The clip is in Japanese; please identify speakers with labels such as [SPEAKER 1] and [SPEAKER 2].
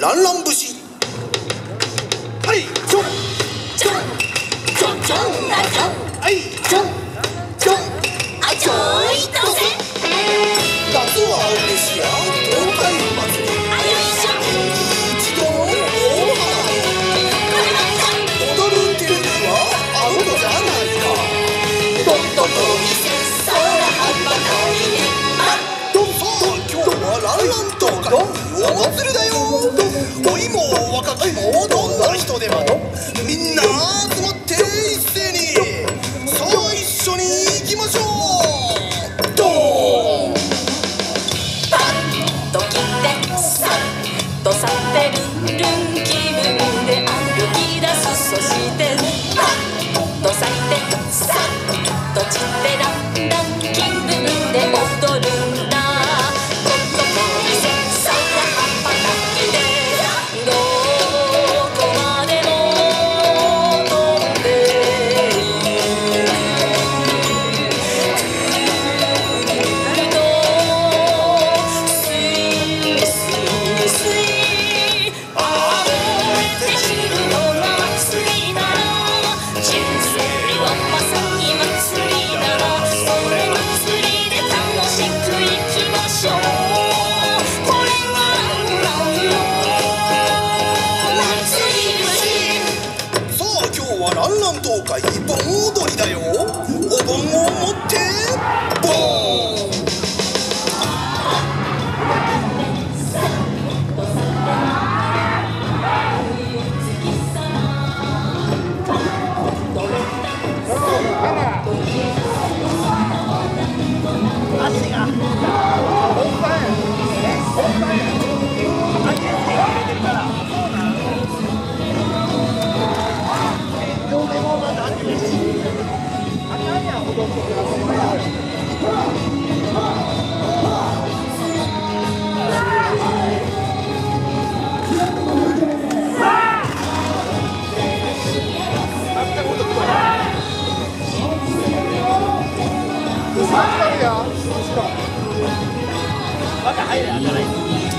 [SPEAKER 1] ランラン節。はいちょん
[SPEAKER 2] ちょんちょんちょんあちょん
[SPEAKER 1] はい
[SPEAKER 2] ちょんちょんあちょいとせ
[SPEAKER 1] 夏は嬉しや東海祭り。
[SPEAKER 2] あよいしょ
[SPEAKER 1] 一度の大花
[SPEAKER 2] これまた
[SPEAKER 1] 踊るっていうにはあの子じゃないか。
[SPEAKER 2] とっとと見せ空はばかりね
[SPEAKER 1] どうぞ今日はランラン東海お祭りだよ。老いも若きもどんな人でもみんな集まって一斉にさあ一緒に行きましょう。ドーン
[SPEAKER 2] パッと来てさっと去ってルンルン気分で歩き出す。そしてパッと咲いてさっと散ってランラン気分で踊るんだ。とっとと見せ空はばたきでどこまでも飛んでいるとスイスイスイあって知るのが祭りなら人生はまさに祭りならそれ祭りで楽しくいきましょう。これがランランの祭り節。
[SPEAKER 1] さあ今日はランラン東海盆踊りだよ。お盆を持ってボーン。
[SPEAKER 3] また入る、開かない。